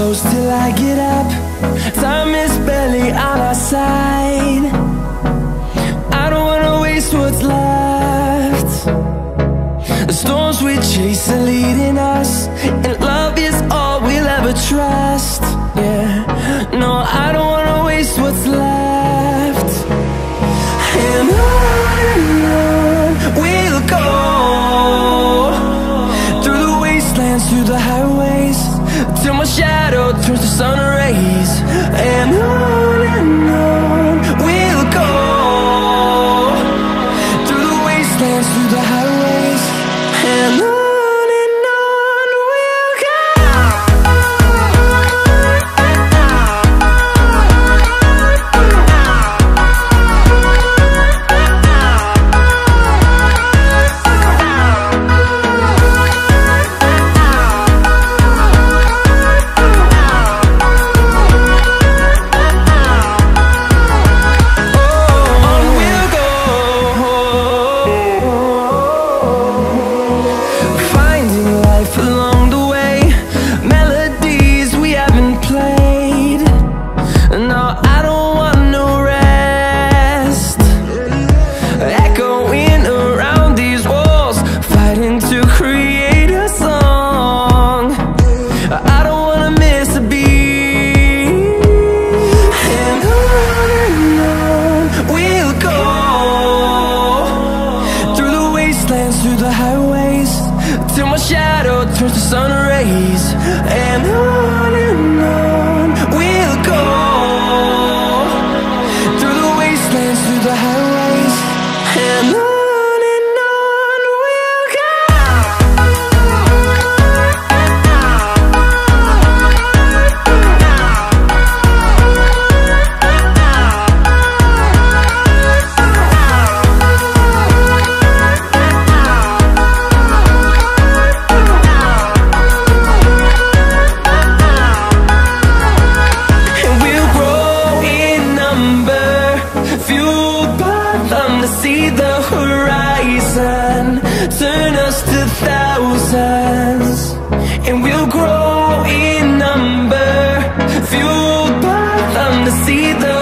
close till I get up. Time is barely on our side. I don't wanna waste what's left. The storms we chase are leading us, and love is all we'll ever trust. Yeah, no, I don't wanna waste what's left. And on we'll go, through the wastelands, through the highways, till my shadow turns to sun rays. And on we'll go, through the wastelands, through the highways, and on we'll go. Through the highways, till my shadow turns to sun rays. And on we'll go, through the wastelands, through the highways, and on we'll go. See the horizon, turn us to thousands, and we'll grow in number, fueled by them to see the